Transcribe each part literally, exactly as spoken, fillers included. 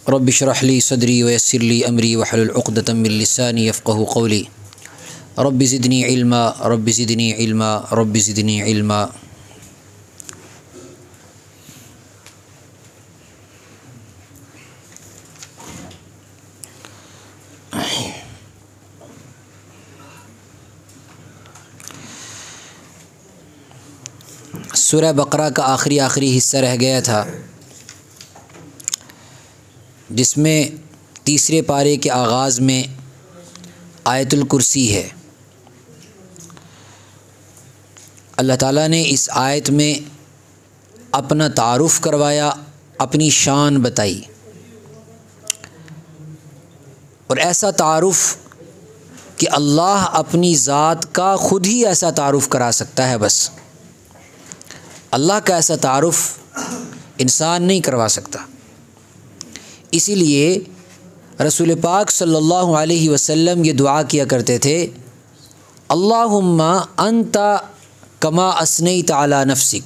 Rabbi इश्रह ली सदरी वयस्सिर ली अमरी वहलुल उक़दतम मिन लिसानी यफ़क़हू क़ौली rabbi ज़िदनी इल्मा rabbi ज़िदनी इल्मा rabbi ज़िदनी इल्मा। सूरह बकरा का आखिरी आखिरी हिस्सा रह गया था, जिसमें तीसरे पारे के आगाज़ में आयतुल कुर्सी है। अल्लाह ताला ने इस आयत में अपना तारुफ़ करवाया, अपनी शान बताई, और ऐसा तारुफ़ कि अल्लाह अपनी ज़ात का ख़ुद ही ऐसा तारुफ़ करा सकता है। बस अल्लाह का ऐसा तारुफ़ इंसान नहीं करवा सकता। इसीलिए रसूल पाक सल्लल्लाहु अलैहि वसल्लम ये दुआ किया करते थे, अल्लाहुम्मा अंता कमा अस्नैत अला नफ्सिक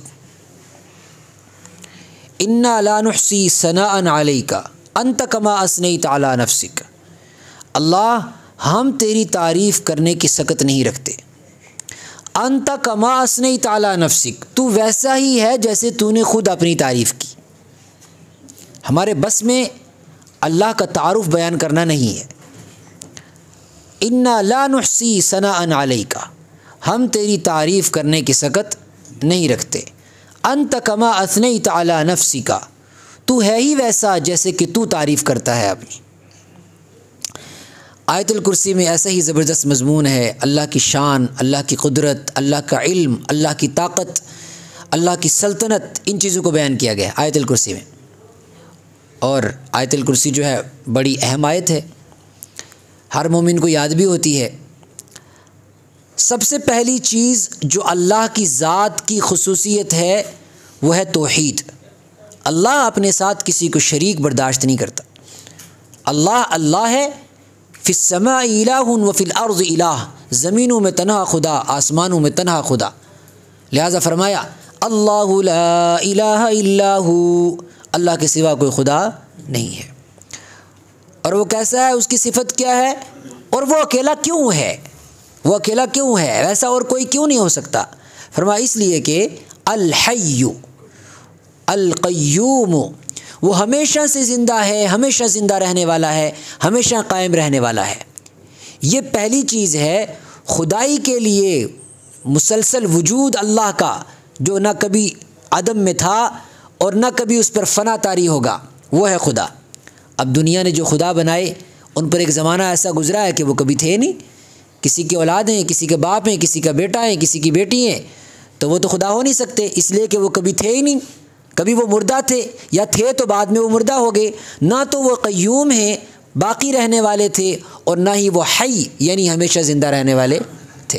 इन्ना ला नुहसी सनाअन अलैका अंत कमा अस्नैत अला नफ्सिक। अल्लाह, हम तेरी तारीफ़ करने की सकत नहीं रखते। अंत कमा अस्नैत अला नफ्सिक, तू वैसा ही है जैसे तूने ख़ुद अपनी तारीफ़ की। हमारे बस में अल्लाह का तारुफ़ बयान करना नहीं है। इन्ना ला नुहसी सनाअन अलैका, हम तेरी तारीफ़ करने की सकत नहीं रखते। अंत कमा अस्नैत अला नफ्सिका, तू है ही वैसा जैसे कि तू तारीफ़ करता है अपनी। आयतुल कुर्सी में ऐसा ही ज़बरदस्त मज़मून है। अल्लाह की शान, अल्लाह की कुदरत, अल्लाह का इल्म, अल्लाह की ताकत, अल्लाह की सल्तनत, इन चीज़ों को बयान किया गया आयतुल कुर्सी में। और आयतुल कुर्सी जो है बड़ी अहम आयत है, हर मोमिन को याद भी होती है। सबसे पहली चीज़ जो अल्लाह की ज़ात की खुसूसियत है वो है तौहीद। अल्लाह अपने साथ किसी को शरीक बर्दाश्त नहीं करता। अल्लाह अल्लाह है, फ़िस्समाइ इलाहुन व फ़िल अर्ज़ इलाह, ज़मीनों में तन्हा खुदा, आसमानों में तन्हा खुदा। लिहाजा फरमाया अल्लाहु ला इलाहा इल्लाहु, अल्लाह के सिवा कोई खुदा नहीं है। और वो कैसा है, उसकी सिफत क्या है, और वो अकेला क्यों है, वो अकेला क्यों है, वैसा और कोई क्यों नहीं हो सकता। फरमाया इसलिए कि अल हय्यु अल क़य्यूम, वो हमेशा से ज़िंदा है, हमेशा ज़िंदा रहने वाला है, हमेशा कायम रहने वाला है। ये पहली चीज़ है। खुदाई के लिए मुसलसल वजूद अल्लाह का, जो ना कभी अदम में था और ना कभी उस पर फ़ना तारी होगा, वो है खुदा। अब दुनिया ने जो खुदा बनाए, उन पर एक ज़माना ऐसा गुज़रा है कि वो कभी थे नहीं। किसी के औलाद हैं, किसी के बाप हैं, किसी का बेटा है, किसी की बेटी है, तो वो तो खुदा हो नहीं सकते, इसलिए कि वो कभी थे ही नहीं। कभी वो मुर्दा थे, या थे तो बाद में वो मुर्दा हो गए। ना तो वो क़य्यूम हैं, बाकी रहने वाले थे, और ना ही वो हई यानी हमेशा ज़िंदा रहने वाले थे।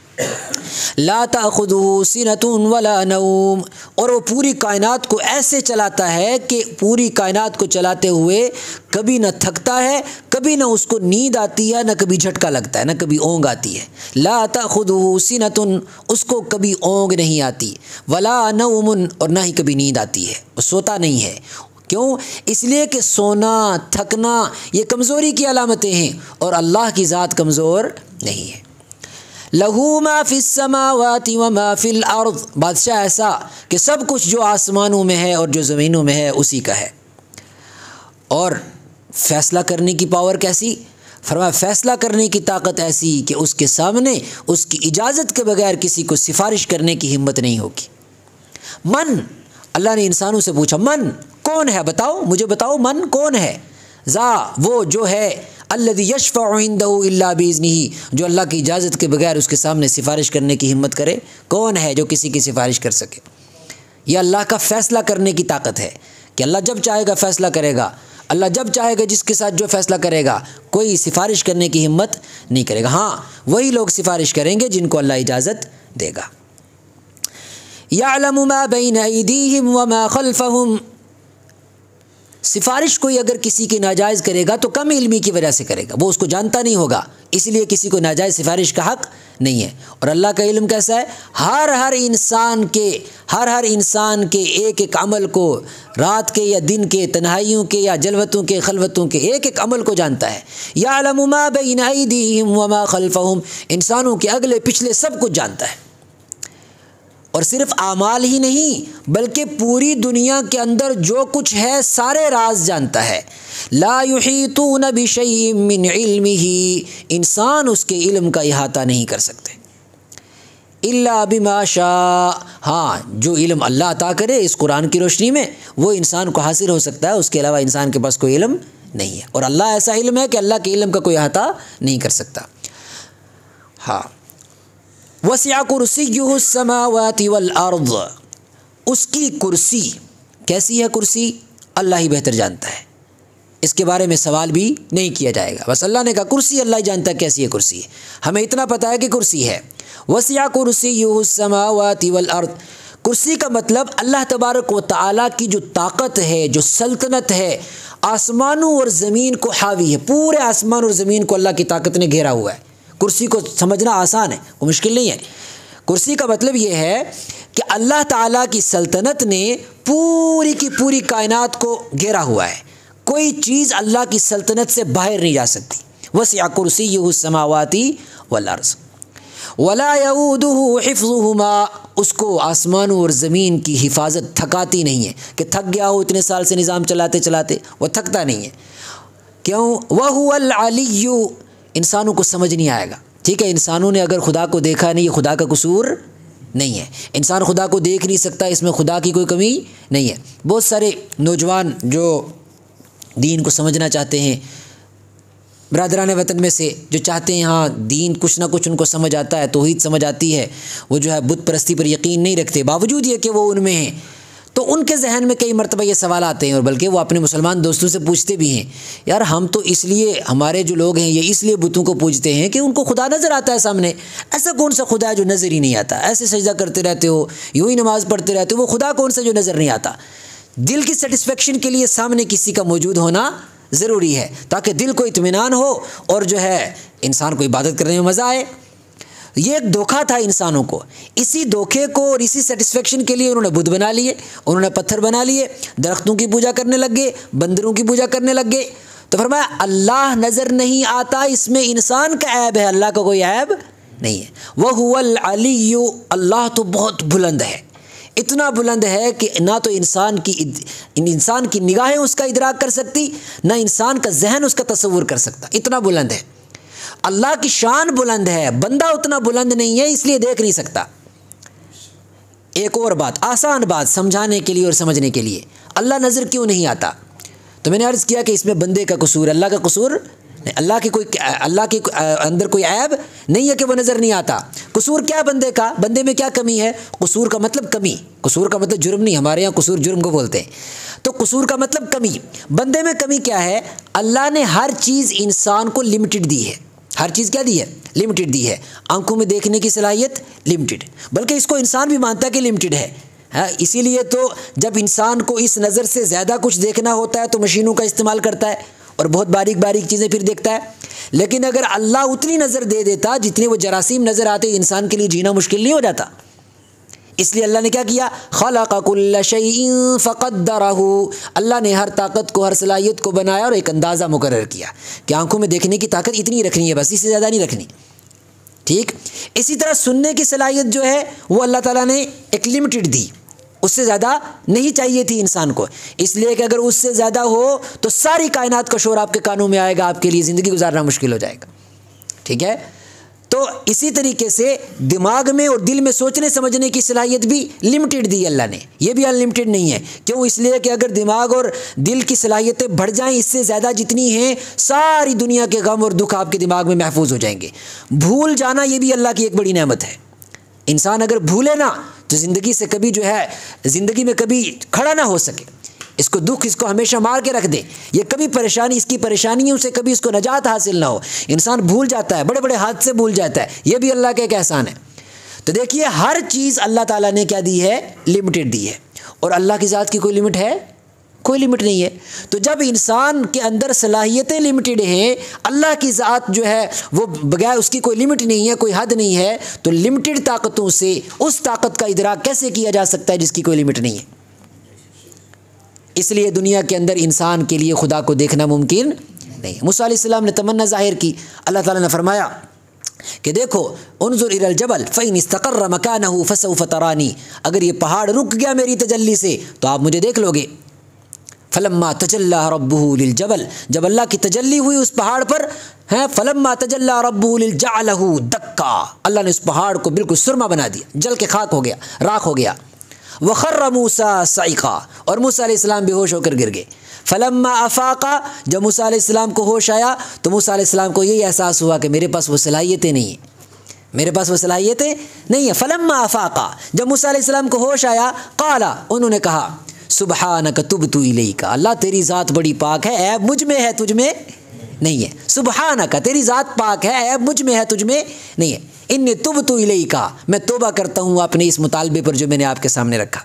ला ताख़ुज़ुहु सिनतुन वला नौम, और वो पूरी कायनात को ऐसे चलाता है कि पूरी कायनात को चलाते हुए कभी न थकता है, कभी न उसको नींद आती है, न कभी झटका लगता है, न कभी ओंग आती है। ला ताख़ुज़ुहु सिनतुन, उसको कभी ओंग नहीं आती, वला नौमुन, और ना ही कभी नींद आती है, वो सोता नहीं है। क्यों? इसलिए कि सोना, थकना ये कमज़ोरी की अलामतें हैं, और अल्लाह की ज़ात कमज़ोर नहीं है। लहू मा फ़िस्समावाति व मा फ़िल अर्ज़, बादशाह ऐसा कि सब कुछ जो आसमानों में है और जो ज़मीनों में है उसी का है। और फ़ैसला करने की पावर कैसी? फरमाया फ़ैसला करने की ताकत ऐसी कि उसके सामने उसकी इजाज़त के बगैर किसी को सिफारिश करने की हिम्मत नहीं होगी। मन, अल्लाह ने इंसानों से पूछा, मन कौन है, बताओ मुझे, बताओ मन कौन है। ज़ा, वो जो है, अल्लज़ी यशफ़अु इंदहु इल्ला बिइज़्निही, जो अल्लाह की इजाज़त के बगैर उसके सामने सिफारिश करने की हिम्मत करे। कौन है जो किसी की सिफारिश कर सके? यह अल्लाह का फ़ैसला करने की ताकत है कि अल्लाह जब चाहेगा फ़ैसला करेगा। अल्लाह जब चाहेगा जिसके साथ जो फ़ैसला करेगा, कोई सिफारिश करने की हिम्मत नहीं करेगा। हाँ, वही लोग सिफारिश करेंगे जिनको अल्लाह इजाज़त देगा। यअलमु मा बैन अयदीहिम व मा खल्फहुम, सिफारिश कोई अगर किसी की नाजायज़ करेगा तो कम इल्मी की वजह से करेगा, वो उसको जानता नहीं होगा, इसलिए किसी को नाजायज़ सिफारिश का हक़ नहीं है। और अल्लाह का इल्म कैसा है, हर हर इंसान के हर हर इंसान के एक एक अमल को, रात के या दिन के, तन्हाइयों के या जलवतों के, खलवतों के, एक एक अमल को जानता है। यअलमु मा बैन अयदीहिम व मा खल्फहुम, इंसानों के अगले पिछले सब कुछ जानता है। और सिर्फ आमाल ही नहीं बल्कि पूरी दुनिया के अंदर जो कुछ है सारे राज जानता है। ला युहीतून बिशैइन मिन इल्मिही, इंसान उसके इल्म का इहाता नहीं कर सकते, इल्ला बिमा शाअ, हाँ जो इल्म अल्लाह अता करे इस कुरान की रोशनी में वो इंसान को हासिल हो सकता है, उसके अलावा इंसान के पास कोई इल्म नहीं है। और अल्लाह ऐसा इल्म है कि अल्लाह के इल्म का कोई इहाता नहीं कर सकता। हाँ, वसिअ कुर्सियुहु समावाति वल अर्द, उसकी कुर्सी कैसी है, कुर्सी अल्लाह ही बेहतर जानता है, इसके बारे में सवाल भी नहीं किया जाएगा। बस अल्लाह ने कहा कुर्सी, अल्लाह ही जानता है कैसी है कुर्सी, हमें इतना पता है कि कुर्सी है। वसिअ कुर्सियुहु समावाति वल अर्द, कुर्सी का मतलब अल्लाह तबारक व तआला की जो ताकत है, जो सल्तनत है, आसमानों और ज़मीन को हावी है, पूरे आसमान और ज़मीन को अल्लाह की ताकत ने घेरा हुआ है। कुर्सी को समझना आसान है, वो मुश्किल नहीं है। कुर्सी का मतलब ये है कि अल्लाह ताला की सल्तनत ने पूरी की पूरी कायनात को घेरा हुआ है, कोई चीज़ अल्लाह की सल्तनत से बाहर नहीं जा सकती। वसिअ कुर्सियुहु समावाति वल अर्ज़ वला यऊदुहु हिफ्ज़ुहुमा, उसको आसमानों और ज़मीन की हिफाजत थकाती नहीं है कि थक गया हो इतने साल से निज़ाम चलाते चलाते, वो थकता नहीं है। क्यों, वहुवल अलिय्यु, इंसानों को समझ नहीं आएगा, ठीक है, इंसानों ने अगर खुदा को देखा नहीं, ये खुदा का कसूर नहीं है, इंसान खुदा को देख नहीं सकता, इसमें खुदा की कोई कमी नहीं है। बहुत सारे नौजवान जो दीन को समझना चाहते हैं, बरादरान वतन में से जो चाहते हैं हाँ दीन कुछ ना कुछ उनको समझ आता है, तौहीद समझ आती है, वो जो है बुत परस्ती पर यकीन नहीं रखते, बावजूद ये कि वो उनमें हैं, तो उनके जहन में कई मरतबा ये सवाल आते हैं, और बल्कि वो अपने मुसलमान दोस्तों से पूछते भी हैं, यार हम तो इसलिए, हमारे जो लोग हैं ये इसलिए बुतों को पूजते हैं कि उनको खुदा नज़र आता है सामने, ऐसा कौन सा खुदा है जो नज़र ही नहीं आता, ऐसे सजदा करते रहते हो, यूँ ही नमाज़ पढ़ते रहते हो, वो खुदा कौन सा जो नज़र नहीं आता। दिल की सेटिस्फेक्शन के लिए सामने किसी का मौजूद होना ज़रूरी है, ताकि दिल को इत्मीनान हो और जो है इंसान को इबादत करने में मज़ा आए। ये एक धोखा था इंसानों को, इसी धोखे को और इसी सेटिस्फेक्शन के लिए उन्होंने बुत बना लिए, उन्होंने पत्थर बना लिए, दरख्तों की पूजा करने लग गए, बंदरों की पूजा करने लग गए। तो फरमाया अल्लाह नज़र नहीं आता, इसमें इंसान का ऐब है, अल्लाह का कोई ऐब नहीं है। वहुवल अलिय्यु, अल्लाह तो बहुत बुलंद है, इतना बुलंद है कि ना तो इंसान की इंसान की निगाहें उसका इदराक कर सकती, ना इंसान का जहन उसका तसव्वुर कर सकता, इतना बुलंद है। अल्लाह की शान बुलंद है, बंदा उतना बुलंद नहीं है, इसलिए देख नहीं सकता। एक और बात, आसान बात समझाने के लिए और समझने के लिए, अल्लाह नज़र क्यों नहीं आता, तो मैंने अर्ज़ किया कि इसमें बंदे का कसूर, अल्लाह का कसूर नहीं, अल्लाह की कोई अल्लाह के अंदर कोई ऐब नहीं है कि वह नज़र नहीं आता। कसूर क्या बंदे का, बंदे में क्या कमी है, कसूर का मतलब कमी, कसूर का मतलब जुर्म नहीं, हमारे यहाँ कसूर जुर्म को बोलते हैं, तो कसूर का मतलब कमी। बंदे में कमी क्या है, अल्लाह ने हर चीज़ इंसान को लिमिटेड दी है, हर चीज़ क्या दी है, लिमिटेड दी है। आंखों में देखने की सलाहियत लिमिटेड, बल्कि इसको इंसान भी मानता है कि लिमिटेड है, हाँ, इसीलिए तो जब इंसान को इस नज़र से ज़्यादा कुछ देखना होता है तो मशीनों का इस्तेमाल करता है और बहुत बारीक बारीक चीज़ें फिर देखता है। लेकिन अगर अल्लाह उतनी नज़र दे देता जितने वो जरासीम नज़र आते, इंसान के लिए जीना मुश्किल नहीं हो जाता। इसलिए अल्लाह ने क्या किया, खलक़ कुल्ल शैइन फ़क़द्दरहु, अल्लाह ने हर ताकत को, हर सलाहियत को बनाया और एक अंदाज़ा मुकर्रर किया कि आंखों में देखने की ताकत इतनी रखनी है, बस इससे ज़्यादा नहीं रखनी। ठीक इसी तरह सुनने की सलाहियत जो है वो अल्लाह ताला ने एक लिमिटेड दी, उससे ज़्यादा नहीं चाहिए थी इंसान को, इसलिए कि अगर उससे ज़्यादा हो तो सारी कायनात का शोर आपके कानों में आएगा, आपके लिए ज़िंदगी गुजारना मुश्किल हो जाएगा। ठीक है, तो इसी तरीके से दिमाग में और दिल में सोचने समझने की सलाहियत भी लिमिटेड दी अल्लाह ने, यह भी अनलिमिटेड नहीं है। क्यों, इसलिए कि अगर दिमाग और दिल की सलाहियतें बढ़ जाएं इससे ज़्यादा जितनी हैं, सारी दुनिया के गम और दुख आपके दिमाग में महफूज हो जाएंगे। भूल जाना ये भी अल्लाह की एक बड़ी नेमत है। इंसान अगर भूले ना तो ज़िंदगी से कभी जो है ज़िंदगी में कभी खड़ा ना हो सके, इसको दुख इसको हमेशा मार के रख दे, ये कभी परेशानी इसकी परेशानियों से कभी इसको नजात हासिल ना हो। इंसान भूल जाता है, बड़े बड़े हादसे भूल जाता है, ये भी अल्लाह का एक एहसान है। तो देखिए हर चीज़ अल्लाह ताला ने क्या दी है, लिमिटेड दी है। और अल्लाह की ज़ात की कोई लिमिट है कोई लिमिट नहीं है। तो जब इंसान के अंदर सलाहियतें लिमिटेड हैं, अल्लाह की ज़ात जो है वो बगैर उसकी कोई लिमिट नहीं है, कोई हद नहीं है, तो लिमिटेड ताकतों से उस ताकत का इदराक कैसे किया जा सकता है जिसकी कोई लिमिट नहीं है। इसलिए दुनिया के अंदर इंसान के लिए खुदा को देखना मुमकिन नहीं। मूसा अलैहिस्सलाम ने तमन्ना ज़ाहिर की, अल्लाह ताला ने फरमाया कि देखो उन्जुर इलल जबल फ़इन इस्तक़र्र मकानहु फसौफ़ तरानी, अगर ये पहाड़ रुक गया मेरी तजल्ली से तो आप मुझे देख लोगे। फलम्मा तजल्ला रब्बुहु लिल जबल, जब अल्लाह की तजल्ली हुई उस पहाड़ पर है, फलम्मा तजल्ला रब्बुहु लिल जअलहु दक्का, अल्लाह ने उस पहाड़ को बिल्कुल सुरमा बना दिया, जल के खाक हो गया, राख हो गया। वखर्र मूसा सईक़ा, और मूसा अलैहिस्सलाम बेहोश होकर गिर गए। फलम्मा अफाका, जब मूसा अलैहिस्सलाम को होश आया तो मूसा अलैहिस्सलाम को यही एहसास हुआ कि मेरे पास वो सलाहियतें नहीं हैं, मेरे पास वो सलाहियतें नहीं है। फलम्मा अफाका, जब मूसा अलैहिस्सलाम को होश आया, क़ाला, उन्होंने कहा सुबहानक तुबतु इलैका, अल्लाह तेरी ज़ात बड़ी पाक है, ऐब मुझ में है तुझ में नहीं है। सुबहानक, तेरी ज़ात पाक है, ऐब मुझ में है तुझ में नहीं है। इन्नी तुबतु इलैका, मैं तौबा करता हूँ अपने इस मुतालबे पर जो मैंने आपके सामने रखा।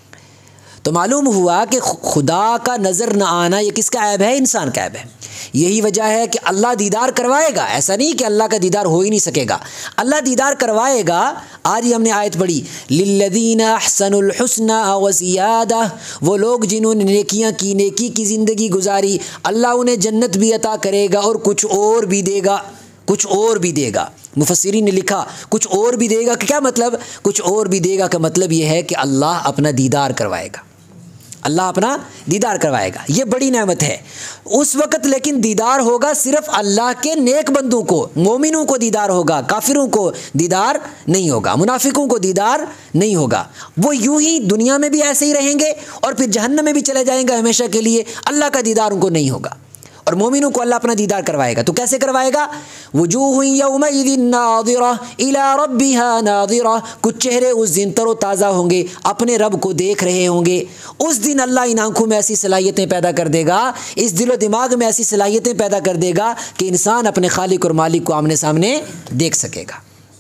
तो मालूम हुआ कि खुदा का नज़र न आना ये किसका ऐब है? इंसान का ऐब है। यही वजह है कि अल्लाह दीदार करवाएगा, ऐसा नहीं कि अल्लाह का दीदार हो ही नहीं सकेगा, अल्लाह दीदार करवाएगा। आज ही हमने आयत पढ़ी, लिल्लज़ीना अहसनुल हुस्ना व ज़ियादा, वो लोग जिन्होंने नेकियां की, नेकी की ज़िंदगी गुजारी, अल्लाह उन्हें जन्नत भी अता करेगा और कुछ और भी देगा, कुछ और भी देगा। मुफस्सिरीन ने लिखा कुछ और भी देगा, क्या मतलब? कुछ और भी देगा का मतलब ये है कि अल्लाह अपना दीदार करवाएगा, अल्लाह अपना दीदार करवाएगा। ये बड़ी नेमत है उस वक़्त, लेकिन दीदार होगा सिर्फ अल्लाह के नेक बंदों को, मोमिनों को दीदार होगा, काफिरों को दीदार नहीं होगा, मुनाफिकों को दीदार नहीं होगा। वो यूं ही दुनिया में भी ऐसे ही रहेंगे और फिर जहन्नम में भी चले जाएंगे हमेशा के लिए, अल्लाह का दीदार उनको नहीं होगा। और मोमिनों को अल्लाह अपना दीदार करवाएगा। तो कैसे करवाएगा? वजूहु यौमइज़िन नाज़िरा इला रब्बिहा नाज़िरा, कुछ चेहरे उस दिन तरो ताज़ा होंगे, अपने रब को देख रहे होंगे। उस दिन अल्लाह इन आँखों में ऐसी सलाहियतें पैदा कर देगा, इस दिलो दिमाग में ऐसी सलाहियतें पैदा कर देगा कि इंसान अपने खालिक और मालिक को आमने सामने देख सकेगा।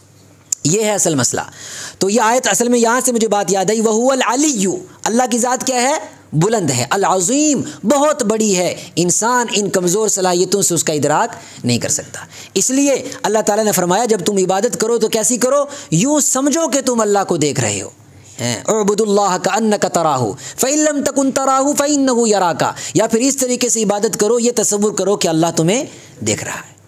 ये है असल मसला। तो ये आयत असल में यहाँ से मुझे बात याद आई, वहुवल अलिय्यु, अल्लाह की ज़ात क्या है? बुलंद है, अल अज़ीम, बहुत बड़ी है। इंसान इन कमज़ोर सलाहियतों से उसका इदराक नहीं कर सकता। इसलिए अल्लाह ताला ने फरमाया जब तुम इबादत करो तो कैसी करो? यूँ समझो कि तुम अल्लाह को देख रहे हो। उअबुदुल्लाह कअन्नका तराहु फ़इन लम तकुन तराहु फ़इन्नहु यराका, या फिर इस तरीके से इबादत करो, ये तसव्वुर करो कि अल्लाह तुम्हें देख रहा है।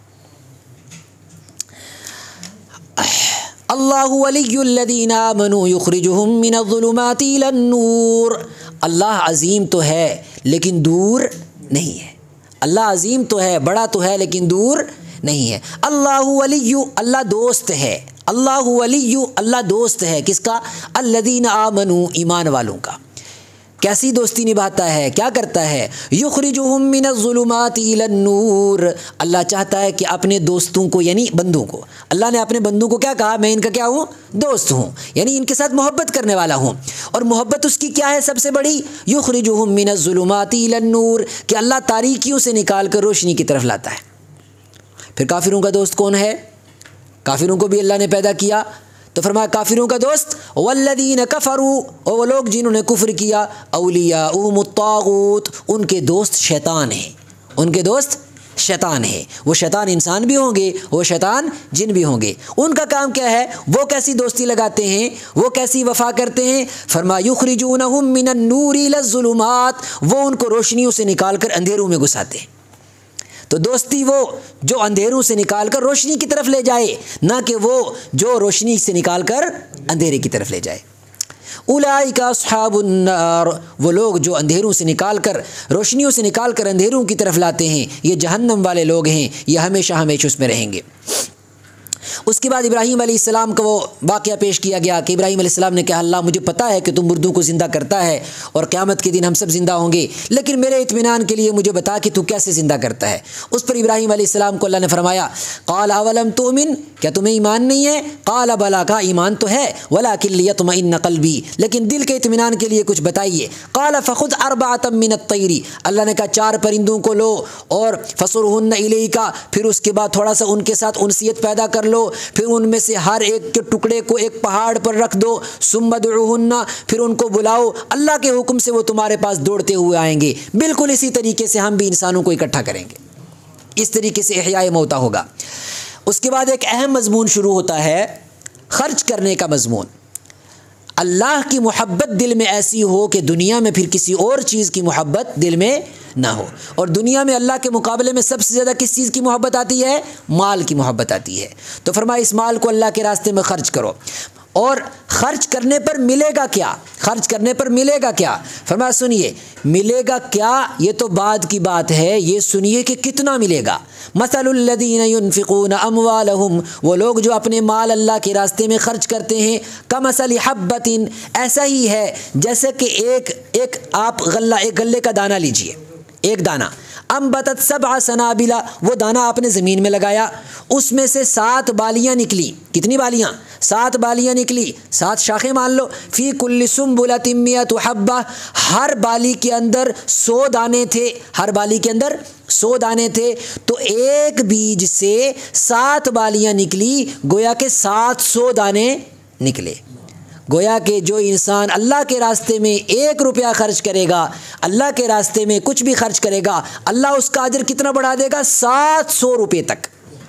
अल्लाहु वलियुल्लज़ीना आमनू युख़रिजुहुम मिनज़्ज़ुलुमाति इलन-नूर, अल्लाह अज़ीम तो है लेकिन दूर नहीं है। अल्लाह अज़ीम तो है, बड़ा तो है, लेकिन दूर नहीं है। अल्लाहु वलियु, अल्लाह दोस्त है। अल्लाहु वलियु, अल्लाह दोस्त है किसका? अल्लज़ीना आमनू, ईमान वालों का। कैसी दोस्ती निभाता है, क्या करता है? युख़रिजुहुम मिनज़्ज़ुलुमाति इलन-नूर, अल्लाह चाहता है कि अपने दोस्तों को, यानी बंदों को, अल्लाह ने अपने बंदों को क्या कहा? मैं इनका क्या हूँ? दोस्त हूँ, यानी इनके साथ मोहब्बत करने वाला हूँ। और मोहब्बत उसकी क्या है सबसे बड़ी? युख़रिजुहुम मिनज़्ज़ुलुमाति इलन-नूर, कि अल्लाह तारीकियों से निकाल कर रोशनी की तरफ लाता है। फिर काफिरों का दोस्त कौन है? काफिरों को भी अल्लाह ने पैदा किया, तो फरमाया काफिरों का दोस्त वल्लज़ीन कफ़रू, और वो लोग जिन्होंने कुफ्र किया, औलियाउहुमुत तागूत, उनके दोस्त शैतान हैं, उनके दोस्त शैतान है। वो शैतान इंसान भी होंगे, वो शैतान जिन भी होंगे। उनका काम क्या है? वो कैसी दोस्ती लगाते हैं, वो कैसी वफा करते हैं? फरमाया युख़रिजूनहुम मिनन नूरि इलज़्ज़ुलुमात, वो उनको रोशनियों से निकाल कर अंधेरों में घुसाते हैं। तो दोस्ती वो जो अंधेरों से निकाल कर रोशनी की तरफ ले जाए, ना कि वो जो रोशनी से निकाल कर अंधेरे की तरफ ले जाए। उलाइका अस्हाबुन नार, वो लोग जो अंधेरों से निकाल कर रोशनियों से निकाल कर अंधेरों की तरफ लाते हैं, ये जहन्नम वाले लोग हैं, ये हमेशा हमेशा उसमें रहेंगे। उसके बाद इब्राहीम अलैहिस्सलाम का वो वाक़या पेश किया गया कि इब्राहीम अलैहिस्सलाम ने कहा, अल्लाह मुझे पता है कि तुम मुर्दों को ज़िंदा करता है और क़यामत के दिन हम सब ज़िंदा होंगे, लेकिन मेरे इत्मीनान के लिए मुझे बता कि तू कैसे ज़िंदा करता है। उस पर इब्राहीम अलैहिस्सलाम को अल्लाह ने फरमाया, क़ाल अवलम तुमिन, क्या तुम्हें ईमान नहीं है? क़ाल बला, का ईमान तो है, वलाकिन लियत्मइन्न क़ल्बी, लेकिन दिल के इत्मीनान के लिए कुछ बताइए। क़ाल फ़ख़ुज़ अर्बअतम मिनत तैरी, अल्लाह ने कहा चार परिंदों को लो और फ़सुरहुन्न इलैका, फिर उसके बाद थोड़ा सा उनके साथ उनसियत पैदा कर लो लो, फिर उनमें से हर एक के टुकड़े को एक पहाड़ पर रख दो, सुम्मदउहुन्ना, फिर उनको बुलाओ, अल्लाह के हुक्म से वो तुम्हारे पास दौड़ते हुए आएंगे। बिल्कुल इसी तरीके से हम भी इंसानों को इकट्ठा करेंगे, इस तरीके से इहयाए मौता होगा। उसके बाद एक अहम मज़मून शुरू होता है, ख़र्च करने का मज़मून। अल्लाह की मोहब्बत दिल में ऐसी हो कि दुनिया में फिर किसी और चीज़ की मोहब्बत दिल में ना हो। और दुनिया में अल्लाह के मुकाबले में सबसे ज़्यादा किस चीज़ की मोहब्बत आती है? माल की मोहब्बत आती है। तो फरमाया इस माल को अल्लाह के रास्ते में ख़र्च करो। और ख़र्च करने पर मिलेगा क्या? ख़र्च करने पर मिलेगा क्या? फरमाया सुनिए, मिलेगा क्या ये तो बाद की बात है, ये सुनिए कि कितना मिलेगा। मसलुल्लज़ीना युनफ़िक़ूना अमवालहुम, वो लोग जो अपने माल अल्लाह के रास्ते में ख़र्च करते हैं, कमसली हब्बतिन, ऐसा ही है जैसे कि एक एक आप गल्ला एक गल्ले का दाना लीजिए, एक दाना, अम्बतत सबअ सनाबिला, वो दाना आपने ज़मीन में लगाया, उसमें से सात बालियाँ निकली। कितनी बालियाँ? सात बालियाँ निकली, सात शाखें मान लो। फ़ी कुल्लि सुम्बुलतिन मियतु हब्बा, हर बाली के अंदर सौ दाने थे, हर बाली के अंदर सौ दाने थे। तो एक बीज से सात बालियाँ निकली, गोया के सात सौ दाने निकले। गोया कि जो इंसान अल्लाह के रास्ते में एक रुपया खर्च करेगा, अल्लाह के रास्ते में कुछ भी खर्च करेगा, अल्लाह उसका अजर कितना बढ़ा देगा? सात सौ रुपये तक,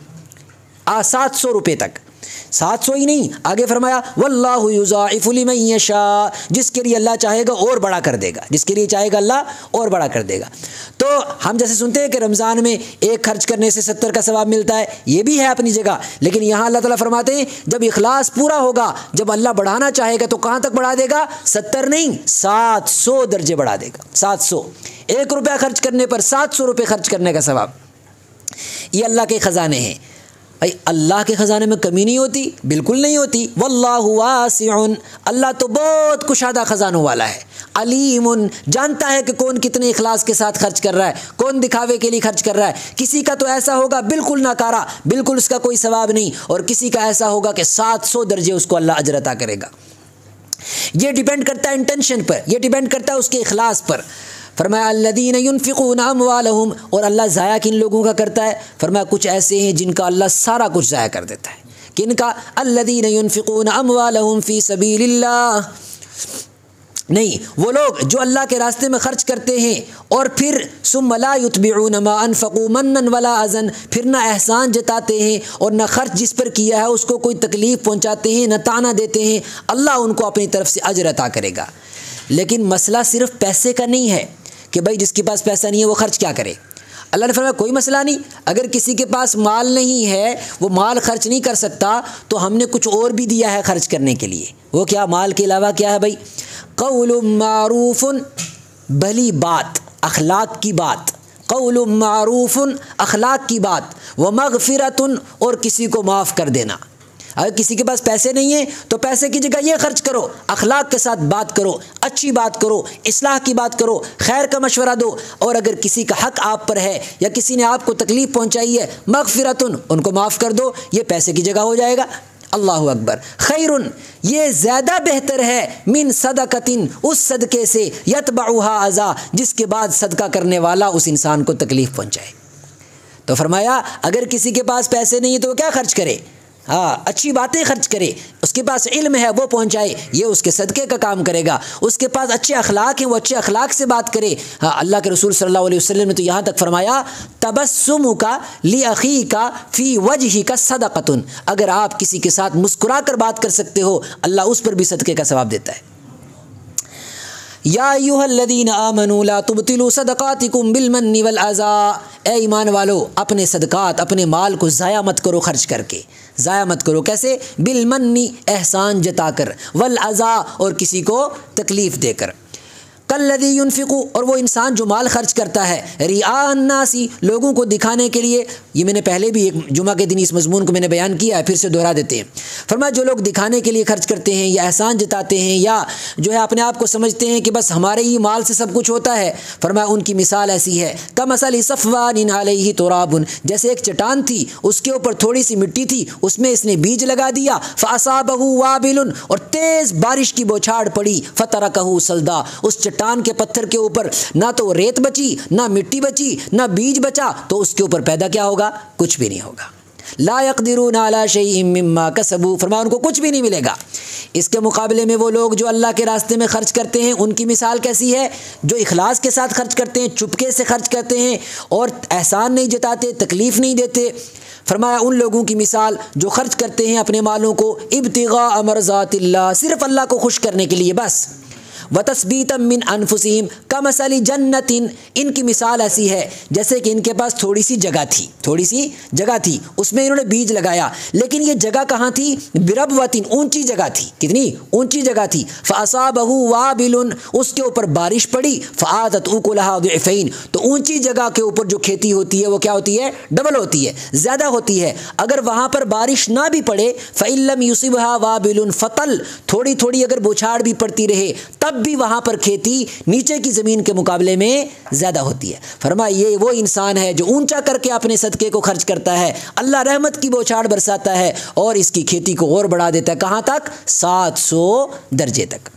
आ सात सौ रुपये तक। सात सौ ही नहीं, आगे फरमाया वल्लाहु युज़ाइफ़ु लिमन यशा, जिसके लिए अल्लाह चाहेगा और बड़ा कर देगा, जिसके लिए चाहेगा अल्लाह और बड़ा कर देगा। तो हम जैसे सुनते हैं कि रमज़ान में एक खर्च करने से सत्तर का सवाब मिलता है, ये भी है अपनी जगह, लेकिन यहाँ अल्लाह ताला फरमाते हैं जब इखलास पूरा होगा, जब अल्लाह बढ़ाना चाहेगा तो कहाँ तक बढ़ा देगा? सत्तर नहीं, सात सौ दर्जे बढ़ा देगा। सात सौ, एक रुपया खर्च करने पर सात सौ रुपये खर्च करने का सवाब। ये अल्लाह के ख़जाने हैं। भाई अल्लाह के ख़जाने में कमी नहीं होती, बिल्कुल नहीं होती। वल्लाहु वासिउन, अल्लाह तो बहुत कुशादा ख़जानों वाला है। अलीमुन, जानता है कि कौन कितने इखलास के साथ खर्च कर रहा है, कौन दिखावे के लिए खर्च कर रहा है। किसी का तो ऐसा होगा बिल्कुल नाकारा, बिल्कुल उसका कोई सवाब नहीं, और किसी का ऐसा होगा कि सात सौ दर्जे उसको अल्लाह अजर अता करेगा। ये डिपेंड करता है इंटेंशन पर, यह डिपेंड करता है उसके इखलास पर। फरमाया अल्लज़ीना युनफ़िक़ूना अमवालहुम, और अल्लाह ज़ाया किन लोगों का करता है? फरमाया कुछ ऐसे हैं जिनका अल्लाह सारा कुछ ज़ाया कर देता है। किनका? अल्लज़ीना युनफ़िक़ूना अमवालहुम फ़ी सबीलिल्लाह, नहीं, वो लोग जो अल्लाह के रास्ते में ख़र्च करते हैं और फिर सुम्मा ला युतबिऊना मा अनफ़क़ू मन्नन वला अज़न, फिर ना एहसान जताते हैं और ना ख़र्च जिस पर किया है उसको कोई तकलीफ़ पहुँचाते हैं, न ताना देते हैं, अल्लाह उनको अपनी तरफ से अजर अता करेगा। लेकिन मसला सिर्फ़ पैसे का नहीं है कि भाई जिसके पास पैसा नहीं है वो खर्च क्या करे। अल्लाह ने फरमाया कोई मसला नहीं, अगर किसी के पास माल नहीं है, वो माल खर्च नहीं कर सकता, तो हमने कुछ और भी दिया है खर्च करने के लिए। वो क्या? माल के अलावा क्या है भाई? क़ौलुम मारूफ़ुन, भली बात, अखलाक की बात। क़ौलुम मारूफ़ुन, अखलाक की बात। व मग़फ़िरतुन, और किसी को माफ़ कर देना। अगर किसी के पास पैसे नहीं है तो पैसे की जगह ये खर्च करो, अखलाक के साथ बात करो, अच्छी बात करो, इस्लाह की बात करो, खैर का मशवरा दो। और अगर किसी का हक़ आप पर है या किसी ने आपको तकलीफ़ पहुंचाई है, मग़फ़िरतुन, उनको माफ़ कर दो, ये पैसे की जगह हो जाएगा। अल्लाहु अकबर। खैरुन, ये ज़्यादा बेहतर है मिन सदक़तिन, उस सदक़े से यतबउहा अज़ा, जिसके बाद सदका करने वाला उस इंसान को तकलीफ़ पहुँचाए। तो फरमाया अगर किसी के पास पैसे नहीं है तो वो क्या खर्च करे? हाँ, अच्छी बातें खर्च करे। उसके पास इल्म है वो पहुँचाए, ये उसके सदक़े का काम करेगा। उसके पास अच्छे अखलाक हैं, वो अच्छे अखलाक से बात करे। हाँ, अल्लाह के रसूल सल्लल्लाहु अलैहि वसल्लम ने तो यहाँ तक फरमाया तबस्सुमुका ली अख़ीका फ़ी वजहिका सदक़तुन, अगर आप किसी के साथ मुस्कुरा कर बात कर सकते हो, अल्लाह उस पर भी सदक़े का सवाब देता है। या अय्युहल्लज़ीना आमनू ला तुबतिलू सदक़ातिकुम बिलमन्नि वल अज़ा, ए ईमान वालो अपने सदक़ात, अपने माल को ज़ाया मत करो खर्च करके, ज़ाया मत करो। कैसे? बिलमन्नी, एहसान जताकर, वल अज़ा, और किसी को तकलीफ़ देकर। कल्लज़ी युनफ़िक़ु, और वो इंसान जो माल खर्च करता है रिआअन नासी, लोगों को दिखाने के लिए। ये मैंने पहले भी एक जुमा के दिन इस मज़मून को मैंने बयान किया है, फिर से दोहरा देते हैं। फरमाया जो लोग दिखाने के लिए खर्च करते हैं या एहसान जताते हैं या जो है अपने आप को समझते हैं कि बस हमारे ही माल से सब कुछ होता है, फरमाया उनकी मिसाल ऐसी है कमसली सफ़वानिन अलैहि तुराबुन, जैसे एक चट्टान थी, उसके ऊपर थोड़ी सी मिट्टी थी, उसमें इसने बीज लगा दिया, फ़असाबहु वाबिलुन, और तेज़ बारिश की बौछार पड़ी, फ़तरकहु सल्दा, उस चट्टान के पत्थर के ऊपर ना तो रेत बची, ना मिट्टी बची, ना बीज बचा, तो उसके ऊपर पैदा क्या होगा? कुछ भी नहीं होगा। ला यक़दिरून अला शैइन मिम्मा कसबू, फरमाया उनको कुछ भी नहीं मिलेगा। इसके मुकाबले में वो लोग जो अल्लाह के रास्ते में ख़र्च करते हैं उनकी मिसाल कैसी है? जो इखलास के साथ खर्च करते हैं, चुपके से खर्च करते हैं और एहसान नहीं जताते, तकलीफ़ नहीं देते। फरमाया उन लोगों की मिसाल जो खर्च करते हैं अपने मालों को इब्तिगा मरज़ातिल्लाह, सिर्फ़ अल्लाह को खुश करने के लिए बस। व तस्बीतम मिन अनफुसिहिम कमसली जन्नतिन, इनकी मिसाल ऐसी है जैसे कि इनके पास थोड़ी सी जगह थी, थोड़ी सी जगह थी, उसमें इन्होंने बीज लगाया, लेकिन ये जगह कहाँ थी? बिरबवतिन, ऊंची जगह थी। कितनी ऊंची जगह थी? फ़असाबहु वाबिलुन, उसके ऊपर बारिश पड़ी, फ़आतत उकुलहा दुअफ़ैन, तो ऊंची जगह के ऊपर जो खेती होती है वो क्या होती है? डबल होती है, ज़्यादा होती है। अगर वहाँ पर बारिश ना भी पड़े, फ़इल्लम युसिबहा वाबिलुन फ़तल, थोड़ी थोड़ी अगर बौछार भी पड़ती रहे तब भी वहाँ पर खेती नीचे की ज़मीन के मुकाबले में ज़्यादा होती है। फरमाया ये वो इंसान है जो ऊंचा करके अपने सदक़े को खर्च करता है, अल्लाह रहमत की बौछार बरसाता है और इसकी खेती को और बढ़ा देता है। कहाँ तक? सात सौ दर्जे तक।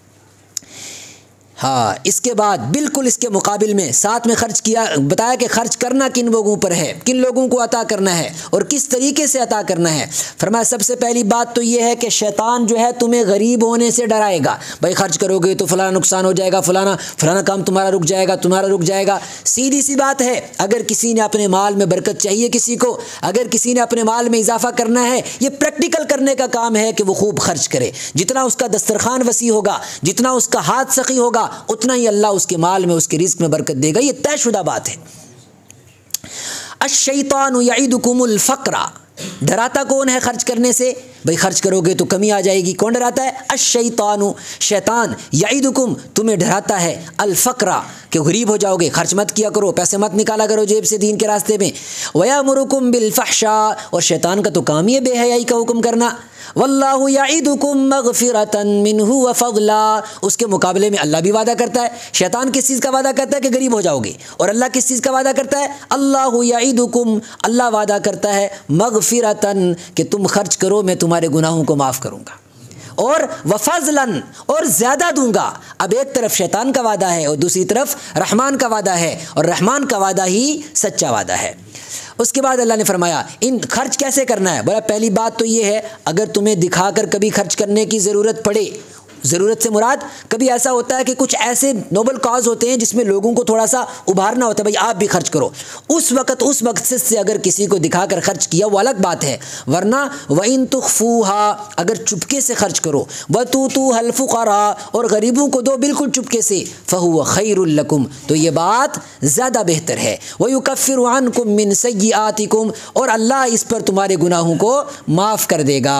हाँ, इसके बाद बिल्कुल इसके मुकाबिल में साथ में खर्च किया, बताया कि खर्च करना किन लोगों पर है, किन लोगों को अता करना है और किस तरीके से अता करना है। फरमाया सबसे पहली बात तो ये है कि शैतान जो है तुम्हें गरीब होने से डराएगा। भाई खर्च करोगे तो फलाना नुकसान हो जाएगा, फलाना फलाना काम तुम्हारा रुक जाएगा, तुम्हारा रुक जाएगा। सीधी सी बात है, अगर किसी ने अपने माल में बरकत चाहिए, किसी को अगर किसी ने अपने माल में इजाफा करना है, ये प्रैक्टिकल करने का काम है कि वो खूब खर्च करे। जितना उसका दस्तरखान वसी होगा, जितना उसका हाथ सखी होगा, उतना ही अल्लाह उसके माल में, उसके रिज़्क़ में बरकत देगा। ये तयशुदा बात है। अश-शैतानु यईदुकुमुल फ़क़्रा, डराता कौन है खर्च करने से? भाई खर्च करोगे तो कमी आ जाएगी। कौन डराता है? अश-शैतानु, शैतान, यईदुकुम, तुम्हें डराता है, अल-फ़क़्रा, कि गरीब हो जाओगे, खर्च मत किया करो, पैसे मत निकाला करो जेब से दीन के रास्ते में। वयअमुरुकुम बिल-फ़हशा, और शैतान का तो काम ही है बेहयाई का हुक्म करना। वल्लाहु यईदुकुम मग़फ़िरतन मिन्हु व फ़ज़ला, उसके मुकाबले में अल्लाह भी वादा करता है। शैतान किस चीज़ का वादा करता है? कि गरीब हो जाओगे। और अल्लाह किस चीज़ का वादा करता है? अल्लाहु यईदुकुम, अल्लाह वादा करता है मग़फ़िरतन, कि तुम खर्च करो, मैं तुम्हारे गुनाहों को माफ़ करूँगा, और वफ़ज़लन, और ज़्यादा दूंगा। अब एक तरफ शैतान का वादा है और दूसरी तरफ रहमान का वादा है, और रहमान का वादा ही सच्चा वादा है। उसके बाद अल्लाह ने फरमाया इन खर्च कैसे करना है। बोला पहली बात तो ये है, अगर तुम्हें दिखाकर कभी खर्च करने की ज़रूरत पड़े, ज़रूरत से मुराद कभी ऐसा होता है कि कुछ ऐसे नोबल कॉज होते हैं जिसमें लोगों को थोड़ा सा उभारना होता है, भाई आप भी खर्च करो, उस वक़्त उस मकसद से अगर किसी को दिखाकर खर्च किया वो अलग बात है। वरना वइन तुख़फ़ूहा, अगर चुपके से खर्च करो, वतूतूहल फ़ुक़रा, और गरीबों को दो बिल्कुल चुपके से, फ़हुव खैरुल लकुम, तो ये बात ज़्यादा बेहतर है। वयुकफ़्फ़िरु अन्कुम मिन सय्यिआतिकुम, और अल्लाह इस पर तुम्हारे गुनाहों को माफ़ कर देगा।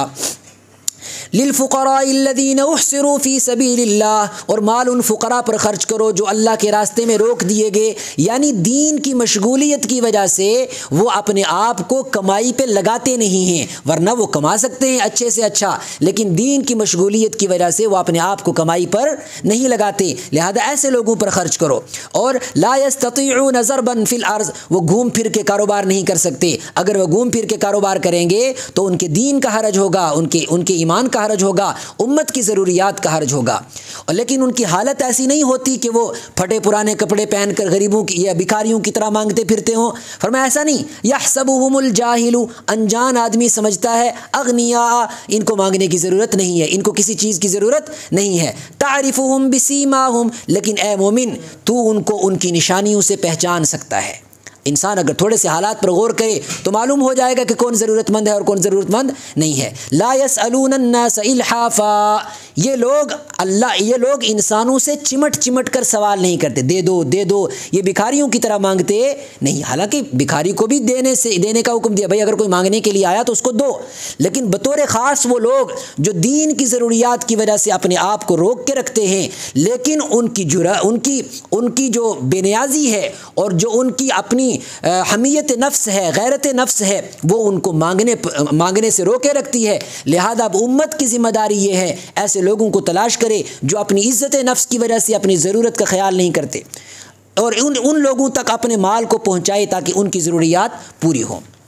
लिलफ़ुक़राइल्लज़ीना उहसिरू फ़ी सबीलिल्लाह, और माल उन फ़ुक़रा पर ख़र्च करो जो अल्लाह के रास्ते में रोक दिए गए, यानी दीन की मशगूलियत की वजह से वो अपने आप को कमाई पे लगाते नहीं हैं, वरना वो कमा सकते हैं अच्छे से अच्छा, लेकिन दीन की मशगूलियत की वजह से वो अपने आप को कमाई पर नहीं लगाते। लिहाजा ऐसे लोगों पर ख़र्च करो। और ला यस्ततीऊन ज़रबन फ़िल अर्ज़, वो घूम फिर के कारोबार नहीं कर सकते। अगर वो घूम फिर के कारोबार करेंगे तो उनके दीन का हरज होगा, उनके उनके ईमान का हरज होगा, उम्मत की ज़रूरियात का हरज होगा। और लेकिन उनकी हालत ऐसी नहीं होती कि वो फटे पुराने कपड़े पहनकर गरीबों की या भिखारियों की तरह मांगते फिरते हों। फरमाया ऐसा नहीं, यहसबुहुमुल जाहिलु, अनजान आदमी समझता है, अगनिया, इनको मांगने की ज़रूरत नहीं है, इनको किसी चीज़ की ज़रूरत नहीं है। तारिफुहुम बिसीमाहुम, लेकिन ए मोमिन तू उनको उनकी निशानियों से पहचान सकता है। इंसान अगर थोड़े से हालात पर गौर करे तो मालूम हो जाएगा कि कौन ज़रूरतमंद है और कौन ज़रूरतमंद नहीं है। ला यसअलूनन्नास इल्हाफ़ा, ये लोग अल्लाह ये लोग इंसानों से चिमट चिमट कर सवाल नहीं करते, दे दो दे दो, ये भिखारियों की तरह मांगते नहीं। हालांकि भिखारी को भी देने से देने का हुक्म दिया, भाई अगर कोई मांगने के लिए आया तो उसको दो, लेकिन बतौर ख़ास वो लोग जो दीन की ज़रूरियात की वजह से अपने आप को रोक के रखते हैं, लेकिन उनकी जुरा उनकी उनकी जो बेनियाजी है और जो उनकी अपनी हमीयत नफ्स है, गैरत नफ्स है, वो उनको मांगने मांगने से रोके रखती है। लिहाजा अब उम्मत की ज़िम्मेदारी ये है ऐसे लोगों को तलाश करे जो अपनी इज़्ज़त नफ्स की वजह से अपनी ज़रूरत का ख्याल नहीं करते और उन उन लोगों तक अपने माल को पहुँचाए ताकि उनकी ज़रूरियात पूरी हों।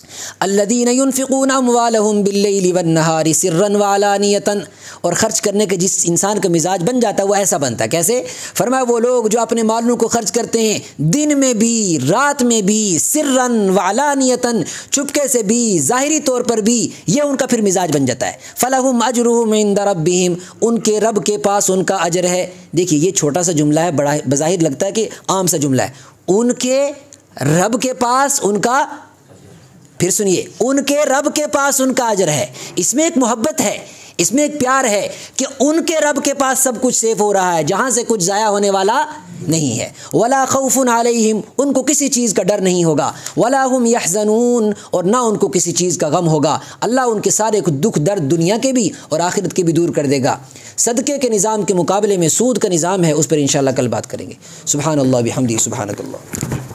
अल्लदीन युनफ़िक़ून अम्वालहुम बिल्लैलि वन्नहारि सिर्रन व अलानियतन, और ख़र्च करने के जिस इंसान का मिजाज बन जाता है वो ऐसा बनता है। कैसे? फरमाया वो लोग जो अपने मालों को खर्च करते हैं दिन में भी रात में भी, सिर्रन व अलानियतन, चुपके से भी ज़ाहिरी तौर पर भी, ये उनका फिर मिजाज बन जाता है। फ़लहुम अजरुहुम इंद रब्बिहिम, उनके रब के पास उनका अजर है। देखिए ये छोटा सा जुमला है, बड़ा बज़ाहिर लगता है कि आम सा जुमला है। उनके रब के पास उनका, फिर सुनिए, उनके रब के पास उनका अजर है। इसमें एक मोहब्बत है, इसमें एक प्यार है कि उनके रब के पास सब कुछ सेफ हो रहा है, जहाँ से कुछ ज़ाया होने वाला नहीं है। वला खौफुन अलैहिम, उनको किसी चीज़ का डर नहीं होगा। वला हुम यहज़नून, और ना उनको किसी चीज़ का गम होगा। अल्लाह उनके सारे दुख दर्द दुनिया के भी और आखिरत के भी दूर कर देगा। सदक़े के निज़ाम के मुकाबले में सूद का निज़ाम है, उस पर इंशाअल्लाह कल बात करेंगे। सुब्हानल्लाह बिहम्दिही सुब्हानकल्लाह।